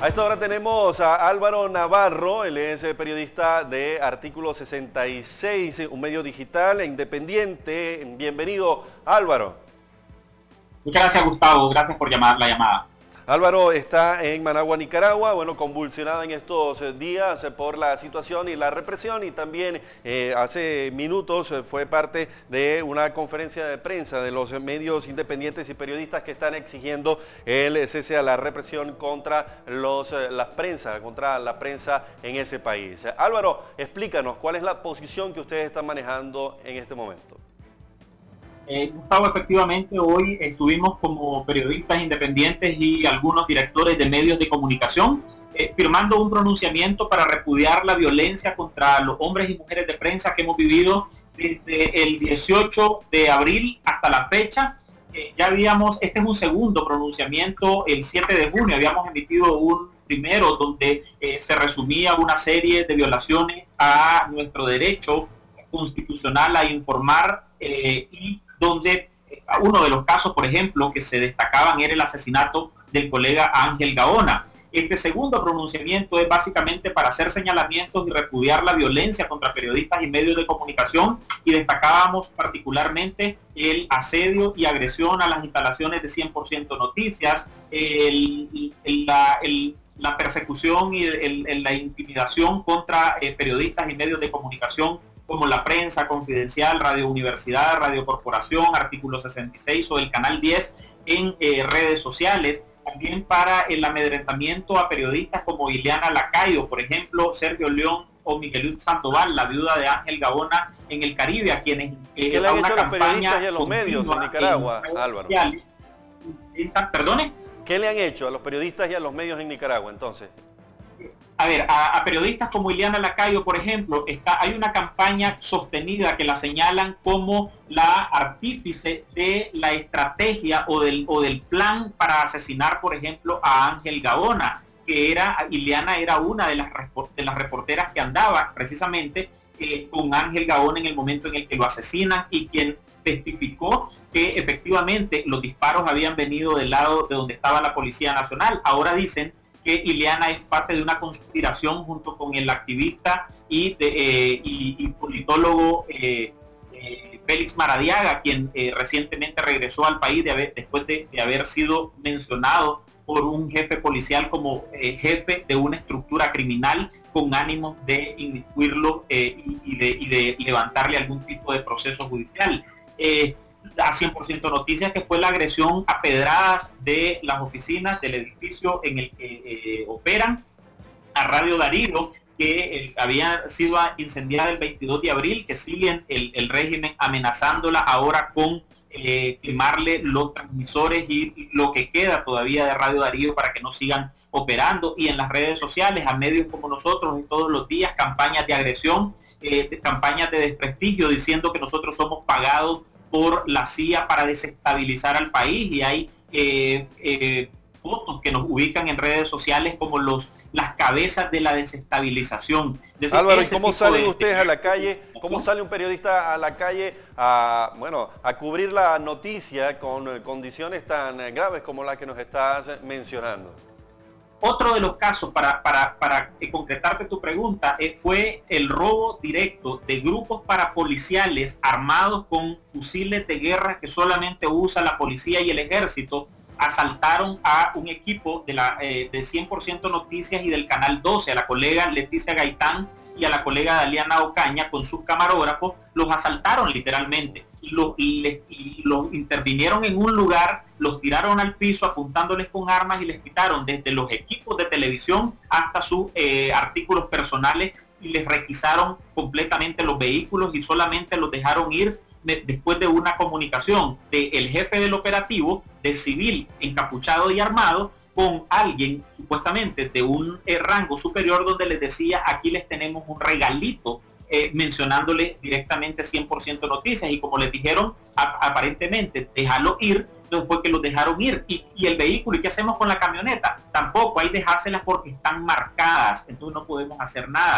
A esta hora tenemos a Álvaro Navarro, él es periodista de Artículo 66, un medio digital e independiente. Bienvenido, Álvaro. Muchas gracias, Gustavo. Gracias por la llamada. Álvaro está en Managua, Nicaragua, bueno, convulsionada en estos días por la situación y la represión, y también hace minutos fue parte de una conferencia de prensa de los medios independientes y periodistas que están exigiendo el cese a la represión contra contra la prensa en ese país. Álvaro, explícanos, ¿cuál es la posición que ustedes están manejando en este momento? Gustavo, efectivamente hoy estuvimos como periodistas independientes y algunos directores de medios de comunicación firmando un pronunciamiento para repudiar la violencia contra los hombres y mujeres de prensa que hemos vivido desde el 18 de abril hasta la fecha. Este es un segundo pronunciamiento. El 7 de junio habíamos emitido un primero donde se resumía una serie de violaciones a nuestro derecho constitucional a informar y donde uno de los casos, por ejemplo, que se destacaban era el asesinato del colega Ángel Gaona. Este segundo pronunciamiento es básicamente para hacer señalamientos y repudiar la violencia contra periodistas y medios de comunicación, y destacábamos particularmente el asedio y agresión a las instalaciones de 100% Noticias, la persecución y la intimidación contra periodistas y medios de comunicación como La Prensa, Confidencial, Radio Universidad, Radio Corporación, Artículo 66 o el Canal 10 en redes sociales. También para el amedrentamiento a periodistas como Ileana Lacayo, por ejemplo, Sergio León o Miguel Sandoval, la viuda de Ángel Gaona en el Caribe, a quienes ¿qué le han hecho a los periodistas y a los medios en Nicaragua, Álvaro? ¿Perdone? ¿Qué le han hecho a los periodistas y a los medios en Nicaragua entonces? A ver, a periodistas como Ileana Lacayo, por ejemplo, hay una campaña sostenida que la señalan como la artífice de la estrategia o del plan para asesinar, por ejemplo, a Ángel Gaona, Ileana era una de las reporteras que andaba precisamente con Ángel Gaona en el momento en el que lo asesinan, y quien testificó que efectivamente los disparos habían venido del lado de donde estaba la Policía Nacional. Ahora dicen que Ileana es parte de una conspiración junto con el activista y politólogo Félix Maradiaga, quien recientemente regresó al país después de haber sido mencionado por un jefe policial como jefe de una estructura criminal con ánimo de inmiscuirlo y de levantarle algún tipo de proceso judicial. A 100% Noticias, que fue la agresión a pedradas de las oficinas del edificio en el que operan, a Radio Darío, que había sido incendiada el 22 de abril, que siguen el régimen amenazándola ahora con quemarle los transmisores y lo que queda todavía de Radio Darío para que no sigan operando, y en las redes sociales a medios como nosotros y todos los días campañas de agresión, campañas de desprestigio diciendo que nosotros somos pagados por la CIA para desestabilizar al país, y hay fotos que nos ubican en redes sociales como las cabezas de la desestabilización. Álvaro, ¿y cómo salen ustedes a la calle? ¿Cómo sale un periodista a la calle a cubrir la noticia con condiciones tan graves como las que nos estás mencionando? Otro de los casos, para concretarte tu pregunta, fue el robo directo de grupos parapoliciales armados con fusiles de guerra que solamente usa la policía y el ejército. Asaltaron a un equipo de 100% Noticias y del Canal 12, a la colega Leticia Gaitán y a la colega Daliana Ocaña con sus camarógrafos. Los asaltaron literalmente, los intervinieron en un lugar, los tiraron al piso apuntándoles con armas y les quitaron desde los equipos de televisión hasta sus artículos personales, y les requisaron completamente los vehículos y solamente los dejaron ir después de una comunicación del jefe del operativo, de civil encapuchado y armado, con alguien supuestamente de un rango superior, donde les decía: aquí les tenemos un regalito, mencionándole directamente 100% Noticias, y como les dijeron aparentemente déjalo ir, entonces fue que los dejaron ir. Y el vehículo, ¿y qué hacemos con la camioneta? Tampoco, hay dejárselas porque están marcadas, entonces no podemos hacer nada.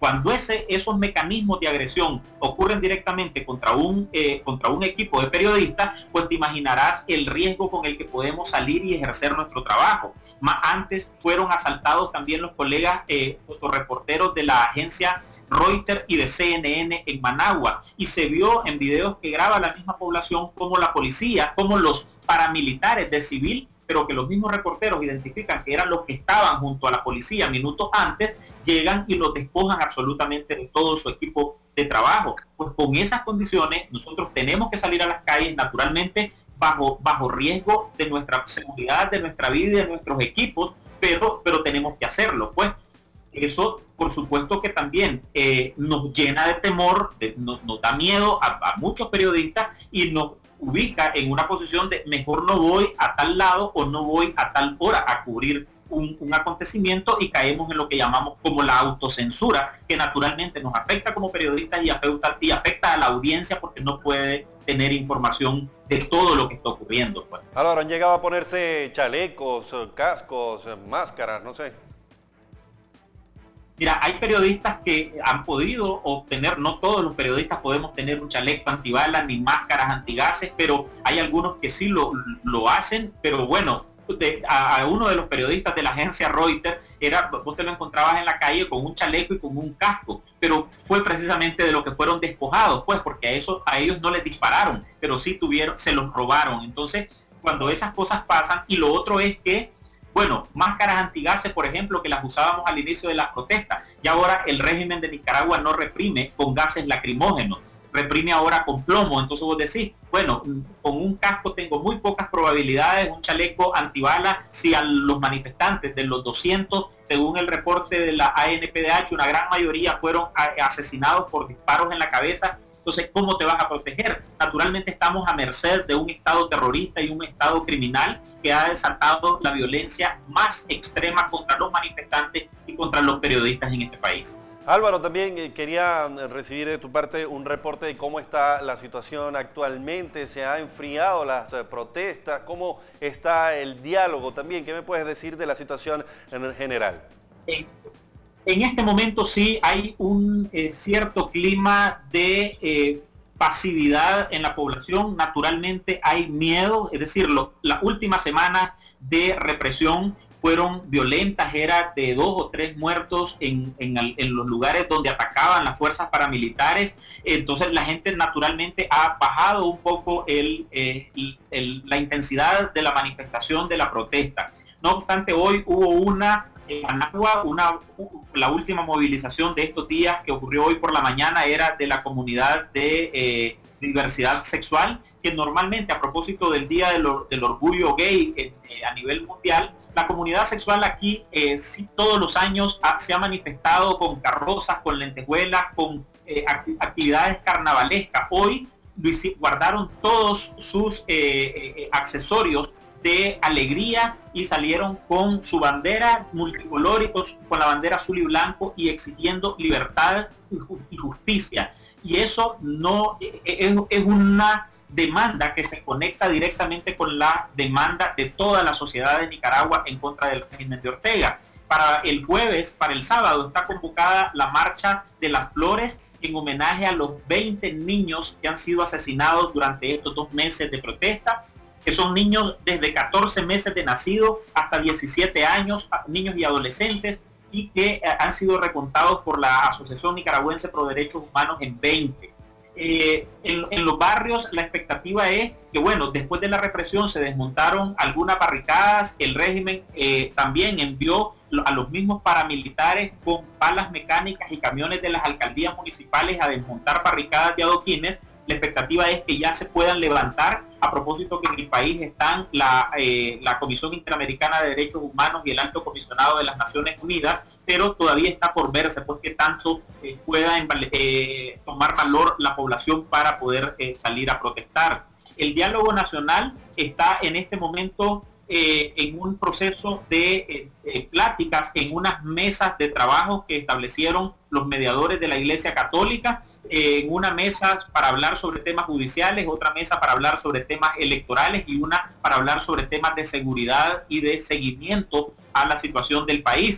Cuando esos mecanismos de agresión ocurren directamente contra un equipo de periodistas, pues te imaginarás el riesgo con el que podemos salir y ejercer nuestro trabajo. Antes fueron asaltados también los colegas fotoreporteros de la agencia Reuters y de CNN en Managua, y se vio en videos que graba la misma población como la policía, como los paramilitares de civil, pero que los mismos reporteros identifican que eran los que estaban junto a la policía minutos antes, llegan y los despojan absolutamente de todo su equipo de trabajo. Pues con esas condiciones nosotros tenemos que salir a las calles, naturalmente bajo riesgo de nuestra seguridad, de nuestra vida y de nuestros equipos, pero tenemos que hacerlo. Pues eso, por supuesto que también nos llena de temor, nos da miedo a muchos periodistas, y nos ubica en una posición de mejor no voy a tal lado o no voy a tal hora a cubrir un acontecimiento, y caemos en lo que llamamos como la autocensura, que naturalmente nos afecta como periodistas y afecta a la audiencia, porque no puede tener información de todo lo que está ocurriendo. Pues. Ahora, ¿han llegado a ponerse chalecos, cascos, máscaras, no sé? Mira, hay periodistas que han podido obtener, no todos los periodistas podemos tener un chaleco antibalas ni máscaras antigases, pero hay algunos que sí lo hacen. Pero bueno, a uno de los periodistas de la agencia Reuters, vos te lo encontrabas en la calle con un chaleco y con un casco, pero fue precisamente de lo que fueron despojados, pues, porque a ellos no les dispararon, pero sí se los robaron. Entonces, cuando esas cosas pasan, y lo otro es que, bueno, máscaras antigases, por ejemplo, que las usábamos al inicio de las protestas, y ahora el régimen de Nicaragua no reprime con gases lacrimógenos, reprime ahora con plomo. Entonces vos decís, bueno, con un casco tengo muy pocas probabilidades, un chaleco antibalas, si a los manifestantes de los 200, según el reporte de la ANPDH, una gran mayoría fueron asesinados por disparos en la cabeza. Entonces, ¿cómo te vas a proteger? Naturalmente estamos a merced de un Estado terrorista y un Estado criminal que ha desatado la violencia más extrema contra los manifestantes y contra los periodistas en este país. Álvaro, también quería recibir de tu parte un reporte de cómo está la situación actualmente. ¿Se han enfriado las protestas? ¿Cómo está el diálogo también? ¿Qué me puedes decir de la situación en general? En este momento sí hay un cierto clima de pasividad en la población. Naturalmente hay miedo, es decir, las últimas semanas de represión fueron violentas, era de 2 o 3 muertos en los lugares donde atacaban las fuerzas paramilitares. Entonces la gente naturalmente ha bajado un poco la intensidad de la manifestación, de la protesta. No obstante, hoy hubo en Managua, la última movilización de estos días que ocurrió hoy por la mañana era de la comunidad de diversidad sexual, que normalmente, a propósito del Día del Orgullo Gay a nivel mundial, la comunidad sexual aquí sí, todos los años se ha manifestado con carrozas, con lentejuelas, con actividades carnavalescas. Hoy guardaron todos sus accesorios de alegría y salieron con su bandera multicolor y con la bandera azul y blanco, y exigiendo libertad y justicia. Y eso no es una demanda que se conecta directamente con la demanda de toda la sociedad de Nicaragua en contra del régimen de Ortega. Para el jueves, para el sábado, está convocada la Marcha de las Flores en homenaje a los 20 niños que han sido asesinados durante estos 2 meses de protesta, que son niños desde 14 meses de nacido hasta 17 años, niños y adolescentes, y que han sido recontados por la Asociación Nicaragüense Pro Derechos Humanos en 20. En los barrios la expectativa es que, bueno, después de la represión se desmontaron algunas barricadas. El régimen también envió a los mismos paramilitares con palas mecánicas y camiones de las alcaldías municipales a desmontar barricadas de adoquines. La expectativa es que ya se puedan levantar, a propósito que en el país están la Comisión Interamericana de Derechos Humanos y el Alto Comisionado de las Naciones Unidas, pero todavía está por verse pues qué tanto pueda tomar valor la población para poder salir a protestar. El diálogo nacional está en este momento en un proceso de pláticas en unas mesas de trabajo que establecieron los mediadores de la Iglesia Católica, en una mesa para hablar sobre temas judiciales, otra mesa para hablar sobre temas electorales y una para hablar sobre temas de seguridad y de seguimiento a la situación del país.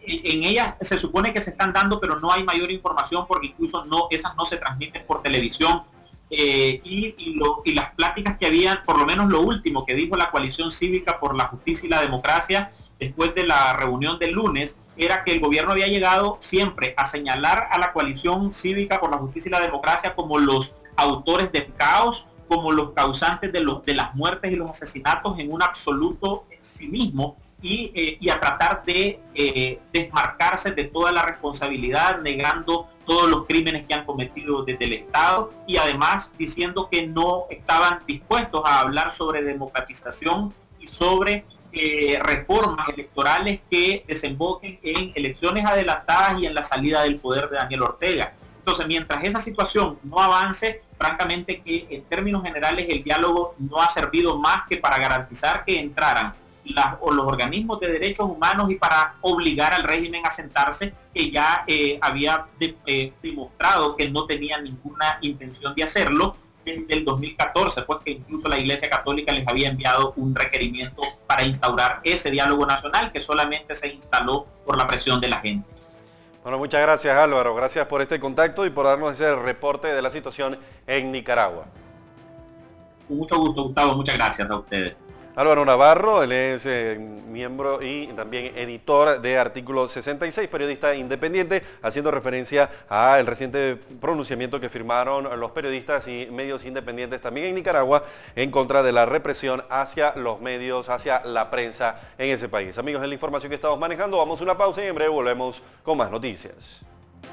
en ellas se supone que se están dando, pero no hay mayor información porque incluso esas no se transmiten por televisión. Y las pláticas que habían, por lo menos lo último que dijo la Coalición Cívica por la Justicia y la Democracia después de la reunión del lunes, era que el gobierno había llegado siempre a señalar a la Coalición Cívica por la Justicia y la Democracia como los autores del caos, como los causantes de las muertes y los asesinatos en un absoluto cinismo, y a tratar de desmarcarse de toda la responsabilidad, negando todos los crímenes que han cometido desde el Estado, y además diciendo que no estaban dispuestos a hablar sobre democratización y sobre reformas electorales que desemboquen en elecciones adelantadas y en la salida del poder de Daniel Ortega. Entonces, mientras esa situación no avance, francamente que en términos generales el diálogo no ha servido más que para garantizar que entraran los organismos de derechos humanos y para obligar al régimen a sentarse, que ya había demostrado que no tenía ninguna intención de hacerlo desde el 2014, pues que incluso la Iglesia Católica les había enviado un requerimiento para instaurar ese diálogo nacional que solamente se instaló por la presión de la gente. Bueno, muchas gracias Álvaro, gracias por este contacto y por darnos ese reporte de la situación en Nicaragua. Con mucho gusto, Gustavo, muchas gracias a ustedes. Álvaro Navarro, él es miembro y también editor de Artículo 66, periodista independiente, haciendo referencia al reciente pronunciamiento que firmaron los periodistas y medios independientes también en Nicaragua en contra de la represión hacia los medios, hacia la prensa en ese país. Amigos, es la información que estamos manejando, vamos a una pausa y en breve volvemos con más noticias.